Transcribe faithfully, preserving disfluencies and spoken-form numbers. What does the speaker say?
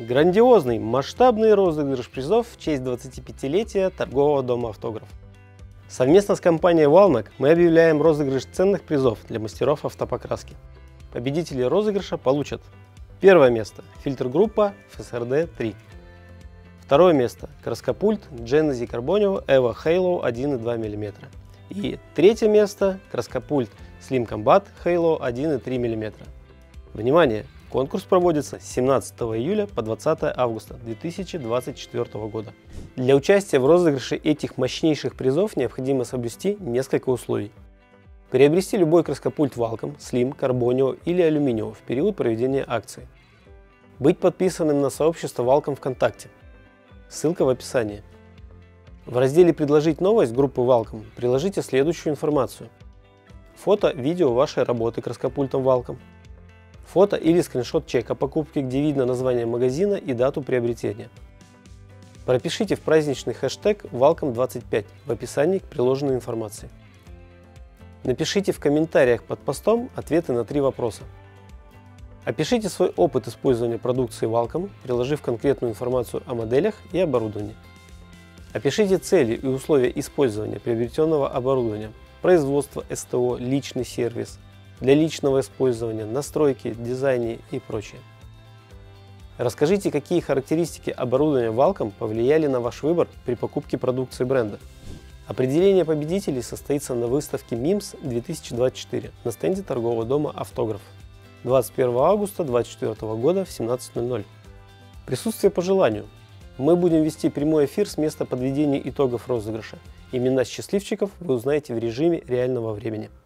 Грандиозный, масштабный розыгрыш призов в честь двадцатипятилетия торгового дома «Автограф». Совместно с компанией Walmec мы объявляем розыгрыш ценных призов для мастеров автопокраски. Победители розыгрыша получат: первое место – фильтр-группа эф эс эр дэ три. Второе место – краскопульт Genesee Carbonio Evo Halo один и два миллиметра. И третье место – краскопульт Slim Combat Halo один и три миллиметра. Внимание! Конкурс проводится с семнадцатого июля по двадцатое августа две тысячи двадцать четвёртого года. Для участия в розыгрыше этих мощнейших призов необходимо соблюсти несколько условий. Приобрести любой краскопульт Wacom, Slim, Carbonio или Aluminium в период проведения акции. Быть подписанным на сообщество Wacom ВКонтакте. Ссылка в описании. В разделе «Предложить новость» группы Wacom приложите следующую информацию: фото, видео вашей работы краскопультом Wacom, фото или скриншот чека покупки, где видно название магазина и дату приобретения. Пропишите в праздничный хэштег Wacom двадцать пять в описании к приложенной информации. Напишите в комментариях под постом ответы на три вопроса. Опишите свой опыт использования продукции Wacom, приложив конкретную информацию о моделях и оборудовании. Опишите цели и условия использования приобретенного оборудования: производство, эс тэ о, личный сервис, для личного использования, настройки, дизайне и прочее. Расскажите, какие характеристики оборудования Wacom повлияли на ваш выбор при покупке продукции бренда. Определение победителей состоится на выставке мимс две тысячи двадцать четыре на стенде торгового дома «Автограф» двадцать первого августа две тысячи двадцать четвёртого года в семнадцать ноль ноль. Присутствие по желанию. Мы будем вести прямой эфир с места подведения итогов розыгрыша. Имена счастливчиков вы узнаете в режиме реального времени.